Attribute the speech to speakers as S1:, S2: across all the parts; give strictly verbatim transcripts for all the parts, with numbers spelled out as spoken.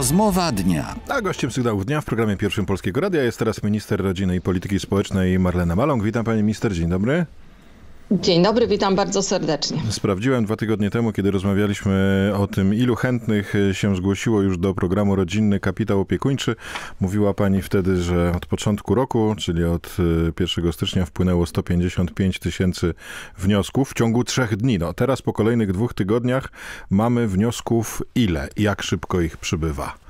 S1: Rozmowa dnia.
S2: A gościem Sygnałów Dnia w programie Pierwszym Polskiego Radia jest teraz minister rodziny i polityki społecznej Marlena Maląg. Witam pani minister, dzień dobry.
S3: Dzień dobry, witam bardzo serdecznie.
S2: Sprawdziłem dwa tygodnie temu, kiedy rozmawialiśmy o tym, ilu chętnych się zgłosiło już do programu Rodzinny Kapitał Opiekuńczy. Mówiła pani wtedy, że od początku roku, czyli od pierwszego stycznia wpłynęło sto pięćdziesiąt pięć tysięcy wniosków w ciągu trzech dni. No, teraz po kolejnych dwóch tygodniach mamy wniosków ile? Jak szybko ich przybywa?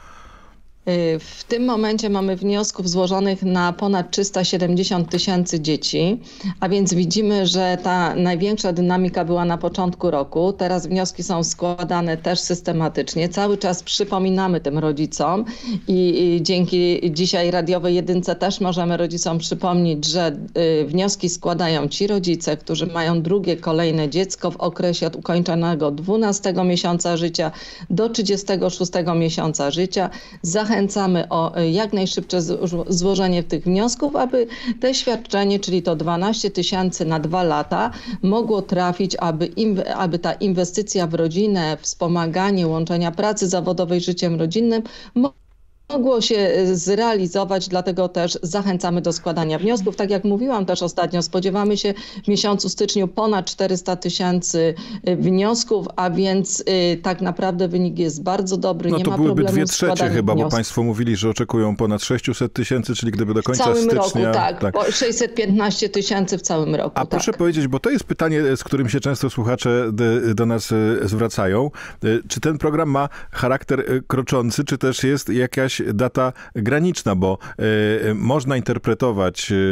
S3: W tym momencie mamy wniosków złożonych na ponad trzysta siedemdziesiąt tysięcy dzieci, a więc widzimy, że ta największa dynamika była na początku roku. Teraz wnioski są składane też systematycznie. Cały czas przypominamy tym rodzicom i, i dzięki dzisiaj radiowej jedynce też możemy rodzicom przypomnieć, że y, wnioski składają ci rodzice, którzy mają drugie, kolejne dziecko w okresie od ukończonego dwunastego miesiąca życia do trzydziestego szóstego miesiąca życia. Zachęcamy o jak najszybsze złożenie tych wniosków, aby te świadczenie, czyli to dwanaście tysięcy na dwa lata, mogło trafić, aby, im, aby ta inwestycja w rodzinę, wspomaganie łączenia pracy zawodowej z życiem rodzinnym mogło się zrealizować, dlatego też zachęcamy do składania wniosków. Tak jak mówiłam też ostatnio, spodziewamy się w miesiącu styczniu ponad czterysta tysięcy wniosków, a więc y, tak naprawdę wynik jest bardzo dobry.
S2: No
S3: nie
S2: to
S3: ma
S2: byłyby
S3: problemu
S2: dwie trzecie chyba,
S3: wniosków.
S2: Bo państwo mówili, że oczekują ponad sześćset tysięcy, czyli gdyby do końca
S3: w całym
S2: stycznia...
S3: roku, tak, tak. sześćset piętnaście tysięcy w całym roku.
S2: A
S3: tak.
S2: proszę powiedzieć, bo to jest pytanie, z którym się często słuchacze do, do nas zwracają. Czy ten program ma charakter kroczący, czy też jest jakaś data graniczna, bo y, można interpretować y, y,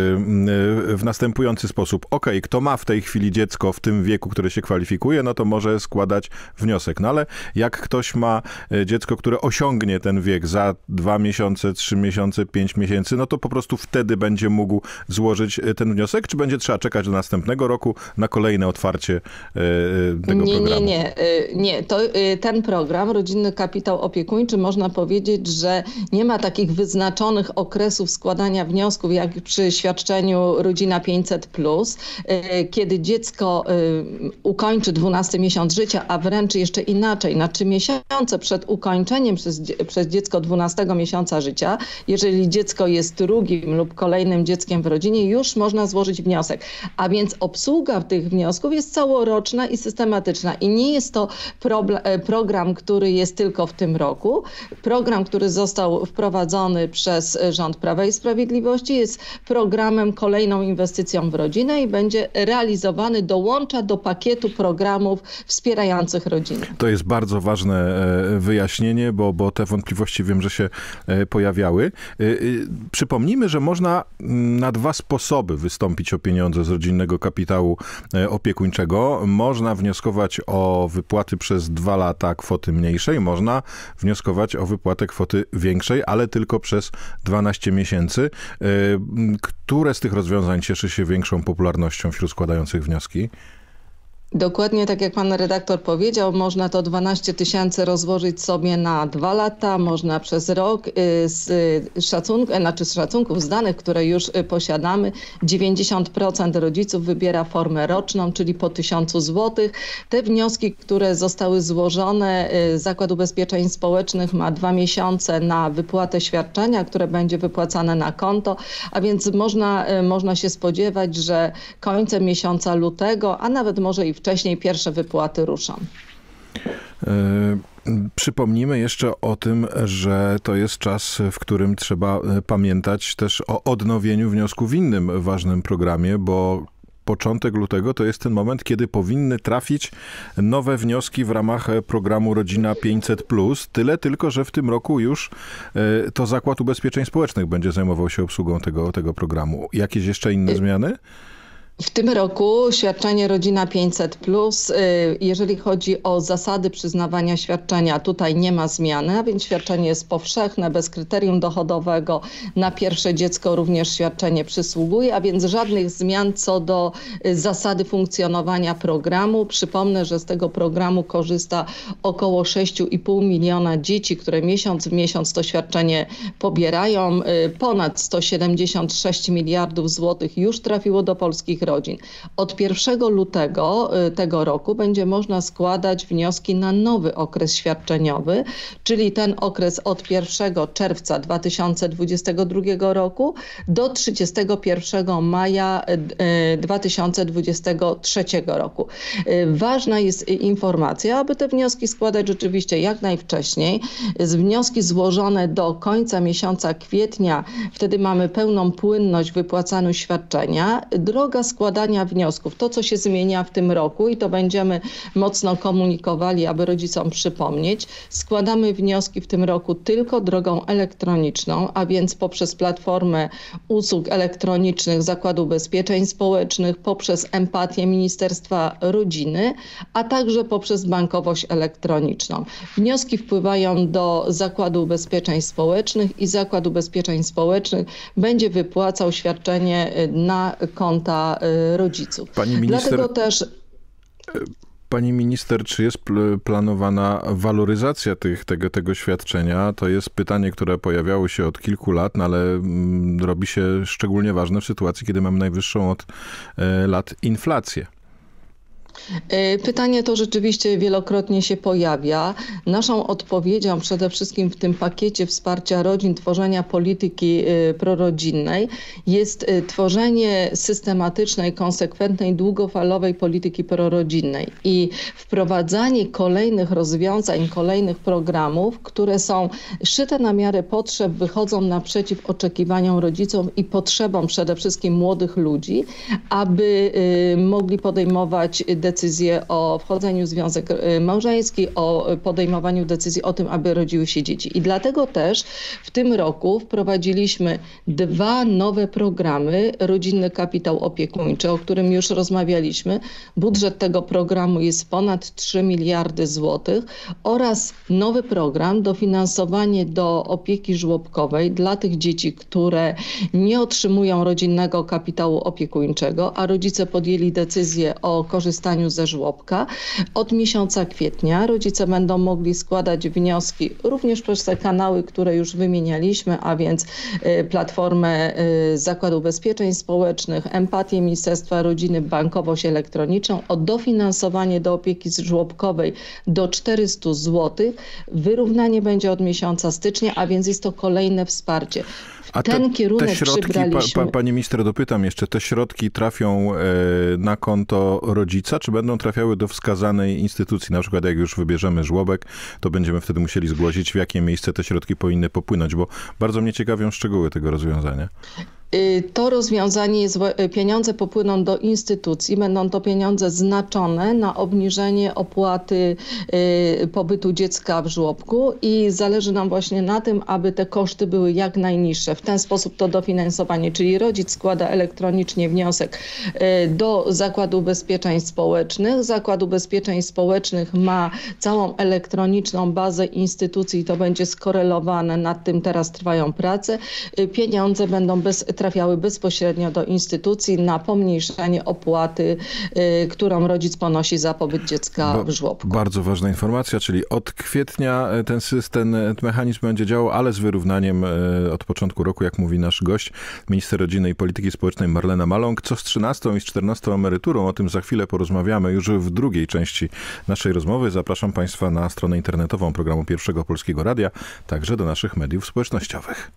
S2: w następujący sposób. Okej, okay, kto ma w tej chwili dziecko w tym wieku, które się kwalifikuje, no to może składać wniosek. No ale jak ktoś ma dziecko, które osiągnie ten wiek za dwa miesiące, trzy miesiące, pięć miesięcy, no to po prostu wtedy będzie mógł złożyć ten wniosek, czy będzie trzeba czekać do następnego roku na kolejne otwarcie y, tego
S3: nie,
S2: programu?
S3: Nie, nie, nie. To, ten program, Rodzinny Kapitał Opiekuńczy, można powiedzieć, że nie ma takich wyznaczonych okresów składania wniosków, jak przy świadczeniu Rodzina pięćset plus, kiedy dziecko ukończy dwunasty miesiąc życia, a wręcz jeszcze inaczej, na trzy miesiące przed ukończeniem przez, przez dziecko dwunastego miesiąca życia, jeżeli dziecko jest drugim lub kolejnym dzieckiem w rodzinie, już można złożyć wniosek. A więc obsługa tych wniosków jest całoroczna i systematyczna. I nie jest to problem, program, który jest tylko w tym roku. Program, który został wprowadzony przez rząd Prawa i Sprawiedliwości, jest programem, kolejną inwestycją w rodzinę i będzie realizowany, dołącza do pakietu programów wspierających rodzinę.
S2: To jest bardzo ważne wyjaśnienie, bo, bo te wątpliwości wiem, że się pojawiały. Przypomnijmy, że można na dwa sposoby wystąpić o pieniądze z Rodzinnego Kapitału Opiekuńczego. Można wnioskować o wypłaty przez dwa lata kwoty mniejszej, można wnioskować o wypłatę kwoty większej, ale tylko przez dwanaście miesięcy. Które z tych rozwiązań cieszy się większą popularnością wśród składających wnioski?
S3: Dokładnie tak jak pan redaktor powiedział, można to dwanaście tysięcy rozłożyć sobie na dwa lata, można przez rok. Z, szacunku, znaczy z szacunków, z danych, które już posiadamy, dziewięćdziesiąt procent rodziców wybiera formę roczną, czyli po tysiącu złotych. Te wnioski, które zostały złożone, Zakład Ubezpieczeń Społecznych ma dwa miesiące na wypłatę świadczenia, które będzie wypłacane na konto, a więc można, można się spodziewać, że końcem miesiąca lutego, a nawet może i wcześniej pierwsze wypłaty ruszą.
S2: Przypomnijmy jeszcze o tym, że to jest czas, w którym trzeba pamiętać też o odnowieniu wniosku w innym ważnym programie, bo początek lutego to jest ten moment, kiedy powinny trafić nowe wnioski w ramach programu Rodzina pięćset plus. Tyle tylko, że w tym roku już to Zakład Ubezpieczeń Społecznych będzie zajmował się obsługą tego, tego programu. Jakieś jeszcze inne zmiany?
S3: W tym roku świadczenie Rodzina pięćset plus, jeżeli chodzi o zasady przyznawania świadczenia, tutaj nie ma zmiany, a więc świadczenie jest powszechne, bez kryterium dochodowego. Na pierwsze dziecko również świadczenie przysługuje, a więc żadnych zmian co do zasady funkcjonowania programu. Przypomnę, że z tego programu korzysta około sześć i pół miliona dzieci, które miesiąc w miesiąc to świadczenie pobierają. Ponad sto siedemdziesiąt sześć miliardów złotych już trafiło do polskich rodzin. Od pierwszego lutego tego roku będzie można składać wnioski na nowy okres świadczeniowy, czyli ten okres od pierwszego czerwca dwa tysiące dwudziestego drugiego roku do trzydziestego pierwszego maja dwa tysiące dwudziestego trzeciego roku. Ważna jest informacja, aby te wnioski składać rzeczywiście jak najwcześniej. Z wnioski złożone do końca miesiąca kwietnia, wtedy mamy pełną płynność wypłacania świadczenia. Droga składania wniosków, to co się zmienia w tym roku i to będziemy mocno komunikowali, aby rodzicom przypomnieć. Składamy wnioski w tym roku tylko drogą elektroniczną, a więc poprzez platformę usług elektronicznych Zakładu Ubezpieczeń Społecznych, poprzez Empatię Ministerstwa Rodziny, a także poprzez bankowość elektroniczną. Wnioski wpływają do Zakładu Ubezpieczeń Społecznych i Zakład Ubezpieczeń Społecznych będzie wypłacał świadczenie na konta rodziców.
S2: Pani minister...
S3: Dlatego też...
S2: Pani minister, czy jest pl- planowana waloryzacja tych, tego, tego świadczenia? To jest pytanie, które pojawiało się od kilku lat, no ale mm, robi się szczególnie ważne w sytuacji, kiedy mamy najwyższą od e, lat inflację.
S3: Pytanie to rzeczywiście wielokrotnie się pojawia. Naszą odpowiedzią przede wszystkim w tym pakiecie wsparcia rodzin, tworzenia polityki prorodzinnej jest tworzenie systematycznej, konsekwentnej, długofalowej polityki prorodzinnej i wprowadzanie kolejnych rozwiązań, kolejnych programów, które są szyte na miarę potrzeb, wychodzą naprzeciw oczekiwaniom rodziców i potrzebom przede wszystkim młodych ludzi, aby mogli podejmować decyzje o wchodzeniu w związek małżeński, o podejmowaniu decyzji o tym, aby rodziły się dzieci. I dlatego też w tym roku wprowadziliśmy dwa nowe programy. Rodzinny Kapitał Opiekuńczy, o którym już rozmawialiśmy. Budżet tego programu jest ponad trzy miliardy złotych oraz nowy program dofinansowanie do opieki żłobkowej dla tych dzieci, które nie otrzymują rodzinnego kapitału opiekuńczego, a rodzice podjęli decyzję o korzystaniu ze żłobka. Od miesiąca kwietnia rodzice będą mogli składać wnioski również przez te kanały, które już wymienialiśmy, a więc platformę Zakładu Ubezpieczeń Społecznych, Empatię Ministerstwa Rodziny, bankowość elektroniczną o dofinansowanie do opieki żłobkowej do czterysta złotych. Wyrównanie będzie od miesiąca stycznia, a więc jest to kolejne wsparcie.
S2: A te,
S3: Ten kierunek
S2: te środki,
S3: przybraliśmy.
S2: Pa, pa, pani minister, dopytam jeszcze, te środki trafią e, na konto rodzica, czy będą trafiały do wskazanej instytucji? Na przykład jak już wybierzemy żłobek, to będziemy wtedy musieli zgłosić, w jakie miejsce te środki powinny popłynąć, bo bardzo mnie ciekawią szczegóły tego rozwiązania.
S3: To rozwiązanie jest, pieniądze popłyną do instytucji, będą to pieniądze znaczone na obniżenie opłaty pobytu dziecka w żłobku i zależy nam właśnie na tym, aby te koszty były jak najniższe. W ten sposób to dofinansowanie, czyli rodzic składa elektronicznie wniosek do Zakładu Ubezpieczeń Społecznych. Zakład Ubezpieczeń Społecznych ma całą elektroniczną bazę instytucji i to będzie skorelowane, nad tym teraz trwają prace. Pieniądze będą bez trafiały bezpośrednio do instytucji na pomniejszenie opłaty, y, którą rodzic ponosi za pobyt dziecka
S2: Ba-
S3: w żłobku.
S2: Bardzo ważna informacja, czyli od kwietnia ten system, ten mechanizm będzie działał, ale z wyrównaniem od początku roku, jak mówi nasz gość, minister rodziny i polityki społecznej Marlena Maląg. Co z trzynastą i z czternastą emeryturą? O tym za chwilę porozmawiamy już w drugiej części naszej rozmowy. Zapraszam Państwa na stronę internetową programu Pierwszego Polskiego Radia, także do naszych mediów społecznościowych.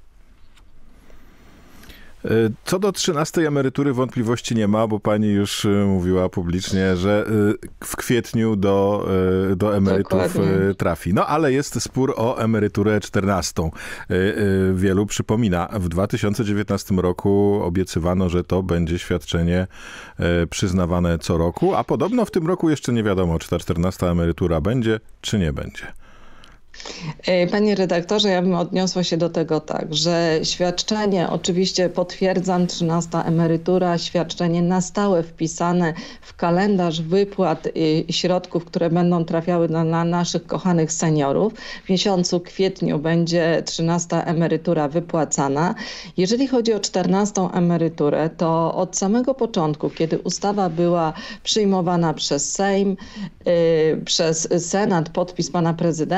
S2: Co do trzynastej emerytury wątpliwości nie ma, bo pani już mówiła publicznie, że w kwietniu do, do emerytów Dokładnie. trafi. No ale jest spór o emeryturę czternastą. Wielu przypomina, w dwa tysiące dziewiętnastym roku obiecywano, że to będzie świadczenie przyznawane co roku, a podobno w tym roku jeszcze nie wiadomo, czy ta czternasta emerytura będzie, czy nie będzie.
S3: Panie redaktorze, ja bym odniosła się do tego tak, że świadczenie, oczywiście potwierdzam, trzynasta emerytura, świadczenie na stałe wpisane w kalendarz wypłat środków, które będą trafiały na, na naszych kochanych seniorów. W miesiącu kwietniu będzie trzynasta emerytura wypłacana. Jeżeli chodzi o czternastą emeryturę, to od samego początku, kiedy ustawa była przyjmowana przez Sejm, yy, przez Senat, podpis pana prezydenta, było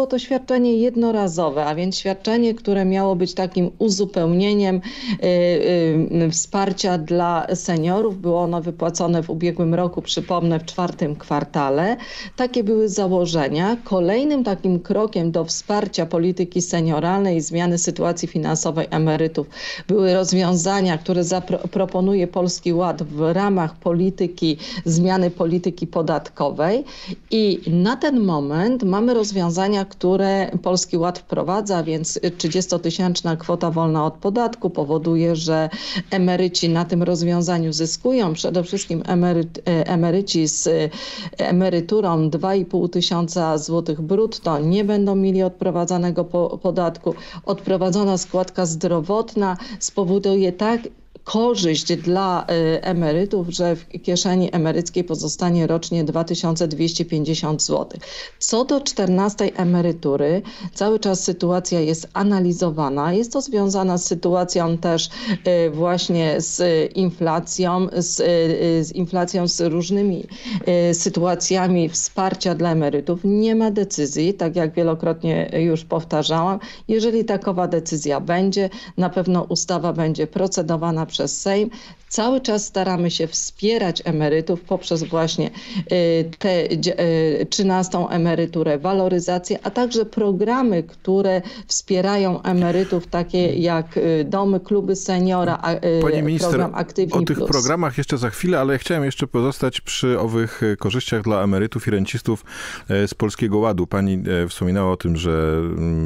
S3: było to świadczenie jednorazowe, a więc świadczenie, które miało być takim uzupełnieniem y, y, wsparcia dla seniorów. Było ono wypłacone w ubiegłym roku, przypomnę, w czwartym kwartale. Takie były założenia. Kolejnym takim krokiem do wsparcia polityki senioralnej i zmiany sytuacji finansowej emerytów były rozwiązania, które zaproponuje Polski Ład w ramach polityki, zmiany polityki podatkowej. I na ten moment mamy rozwiązania, które Polski Ład wprowadza, więc trzydziestotysięczna kwota wolna od podatku powoduje, że emeryci na tym rozwiązaniu zyskują. Przede wszystkim emeryt, emeryci z emeryturą dwa i pół tysiąca złotych brutto nie będą mieli odprowadzanego po, podatku. Odprowadzona składka zdrowotna spowoduje tak korzyść dla emerytów, że w kieszeni emeryckiej pozostanie rocznie dwa tysiące dwieście pięćdziesiąt złotych. Co do czternastej emerytury, cały czas sytuacja jest analizowana. Jest to związana z sytuacją też właśnie z inflacją, z, z inflacją, z różnymi sytuacjami wsparcia dla emerytów. Nie ma decyzji, tak jak wielokrotnie już powtarzałam. Jeżeli takowa decyzja będzie, na pewno ustawa będzie procedowana przez Sejm. Cały czas staramy się wspierać emerytów poprzez właśnie tę trzynastą emeryturę, waloryzację, a także programy, które wspierają emerytów, takie jak domy, kluby seniora,
S2: Pani minister,
S3: program Aktywni
S2: o tych
S3: Plus.
S2: programach jeszcze za chwilę, ale chciałem jeszcze pozostać przy owych korzyściach dla emerytów i rencistów z Polskiego Ładu. Pani wspominała o tym, że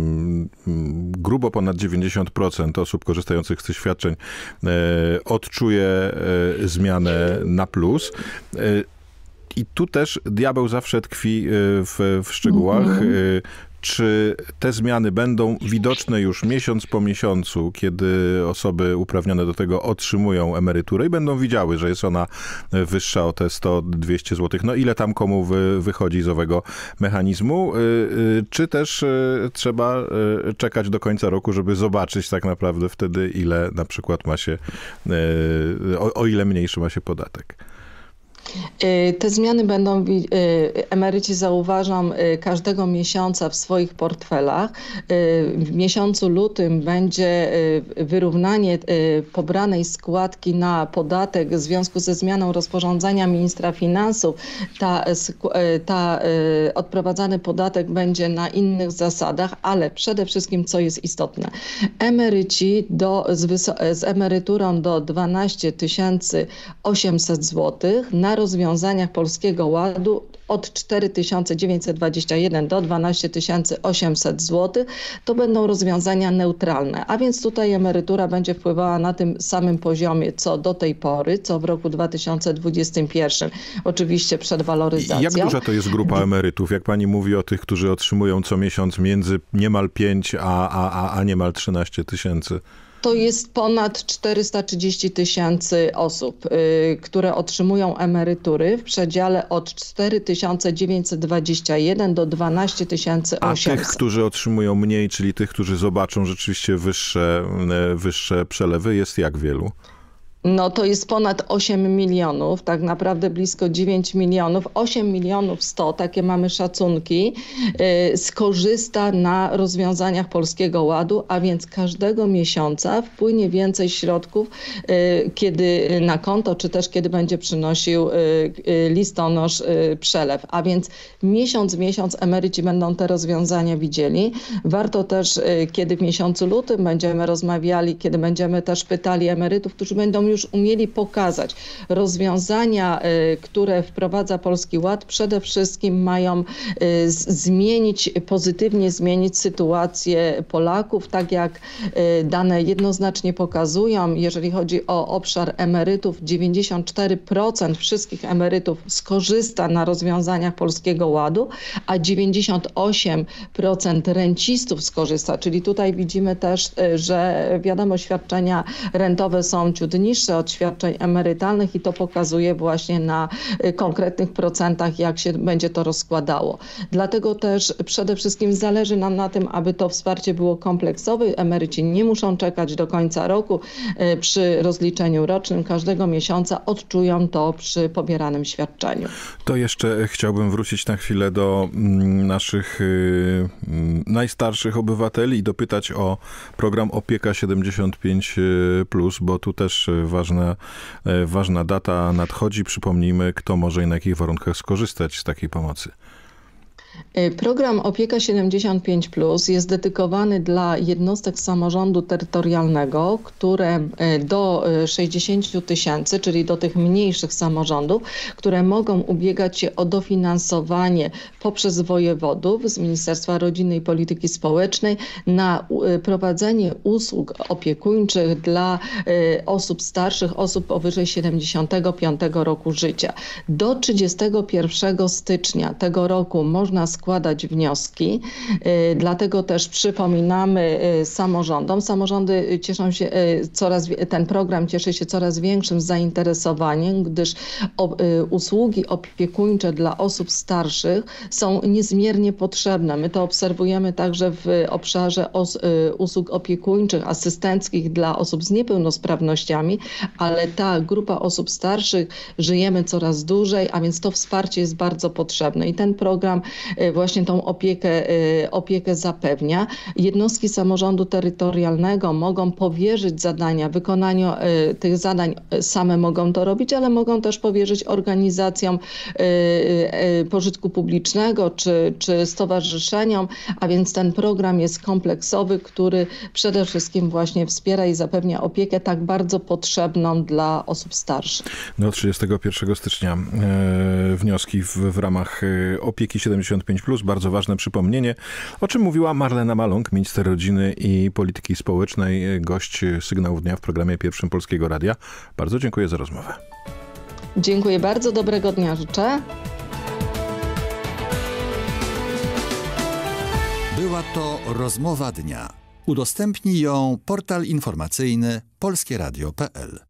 S2: grubo ponad dziewięćdziesiąt procent osób korzystających z tych świadczeń odczuje zmianę na plus. I tu też diabeł zawsze tkwi w, w szczegółach. Mm-hmm. Czy te zmiany będą widoczne już miesiąc po miesiącu, kiedy osoby uprawnione do tego otrzymują emeryturę i będą widziały, że jest ona wyższa o te sto dwieście złotych? No ile tam komu wy, wychodzi z owego mechanizmu? Czy też trzeba czekać do końca roku, żeby zobaczyć tak naprawdę wtedy, ile na przykład ma się, o, o ile mniejszy ma się podatek?
S3: Te zmiany będą, emeryci zauważą każdego miesiąca w swoich portfelach. W miesiącu lutym będzie wyrównanie pobranej składki na podatek w związku ze zmianą rozporządzenia ministra finansów. Ta, ta odprowadzany podatek będzie na innych zasadach, ale przede wszystkim, co jest istotne, emeryci do, z, wyso- z emeryturą do dwanaście tysięcy osiemset złotych na rozwiązaniach Polskiego Ładu od cztery tysiące dziewięćset dwadzieścia jeden do dwanaście tysięcy osiemset złotych, to będą rozwiązania neutralne. A więc tutaj emerytura będzie wpływała na tym samym poziomie, co do tej pory, co w roku dwa tysiące dwudziestym pierwszym, oczywiście przed waloryzacją.
S2: Jak duża to jest grupa emerytów? Jak pani mówi o tych, którzy otrzymują co miesiąc między niemal pięć a, a, a niemal trzynaście tysięcy?
S3: To jest ponad czterysta trzydzieści tysięcy osób, y, które otrzymują emerytury w przedziale od cztery tysiące dziewięćset dwadzieścia jeden do dwanaście tysięcy osiemset.
S2: A tych, którzy otrzymują mniej, czyli tych, którzy zobaczą rzeczywiście wyższe, wyższe przelewy, jest jak wielu?
S3: No to jest ponad osiem milionów, tak naprawdę blisko dziewięć milionów, osiem milionów sto, takie mamy szacunki, yy, skorzysta na rozwiązaniach Polskiego Ładu, a więc każdego miesiąca wpłynie więcej środków, yy, kiedy na konto, czy też kiedy będzie przynosił yy, yy, listonosz yy, przelew. A więc miesiąc w miesiąc emeryci będą te rozwiązania widzieli. Warto też, yy, kiedy w miesiącu lutym będziemy rozmawiali, kiedy będziemy też pytali emerytów, którzy będą już już umieli pokazać. Rozwiązania, które wprowadza Polski Ład, przede wszystkim mają zmienić, pozytywnie zmienić sytuację Polaków, tak jak dane jednoznacznie pokazują. Jeżeli chodzi o obszar emerytów, dziewięćdziesiąt cztery procent wszystkich emerytów skorzysta na rozwiązaniach Polskiego Ładu, a dziewięćdziesiąt osiem procent rencistów skorzysta, czyli tutaj widzimy też, że wiadomo, świadczenia rentowe są ciut niższe, niższe od świadczeń emerytalnych i to pokazuje właśnie na konkretnych procentach, jak się będzie to rozkładało. Dlatego też przede wszystkim zależy nam na tym, aby to wsparcie było kompleksowe. Emeryci nie muszą czekać do końca roku. Przy rozliczeniu rocznym każdego miesiąca odczują to przy pobieranym świadczeniu.
S2: To jeszcze chciałbym wrócić na chwilę do naszych y, najstarszych obywateli i dopytać o program Opieka siedemdziesiąt pięć plus, bo tu też ważna, ważna data nadchodzi. Przypomnijmy, kto może i na jakich warunkach skorzystać z takiej pomocy.
S3: Program Opieka siedemdziesiąt pięć plus jest dedykowany dla jednostek samorządu terytorialnego, które do sześćdziesięciu tysięcy, czyli do tych mniejszych samorządów, które mogą ubiegać się o dofinansowanie poprzez wojewodów z Ministerstwa Rodziny i Polityki Społecznej na prowadzenie usług opiekuńczych dla osób starszych, osób powyżej siedemdziesiątego piątego roku życia. Do trzydziestego pierwszego stycznia tego roku można składać wnioski, dlatego też przypominamy samorządom. Samorządy cieszą się coraz, ten program cieszy się coraz większym zainteresowaniem, gdyż usługi opiekuńcze dla osób starszych są niezmiernie potrzebne. My to obserwujemy także w obszarze usług opiekuńczych, asystenckich dla osób z niepełnosprawnościami, ale ta grupa osób starszych żyjemy coraz dłużej, a więc to wsparcie jest bardzo potrzebne i ten program właśnie tą opiekę, opiekę zapewnia. Jednostki samorządu terytorialnego mogą powierzyć zadania, wykonaniu tych zadań same mogą to robić, ale mogą też powierzyć organizacjom pożytku publicznego czy, czy stowarzyszeniom, a więc ten program jest kompleksowy, który przede wszystkim właśnie wspiera i zapewnia opiekę tak bardzo potrzebną dla osób starszych.
S2: Do trzydziestego pierwszego stycznia e, wnioski w, w ramach Opieki siedemdziesiąt pięć plus. Bardzo ważne przypomnienie, o czym mówiła Marlena Maląg, minister rodziny i polityki społecznej, gość Sygnałów Dnia w programie Pierwszym Polskiego Radia. Bardzo dziękuję za rozmowę.
S3: Dziękuję bardzo, dobrego dnia życzę.
S1: Była to rozmowa dnia. Udostępnij ją portal informacyjny polskieradio kropka p l.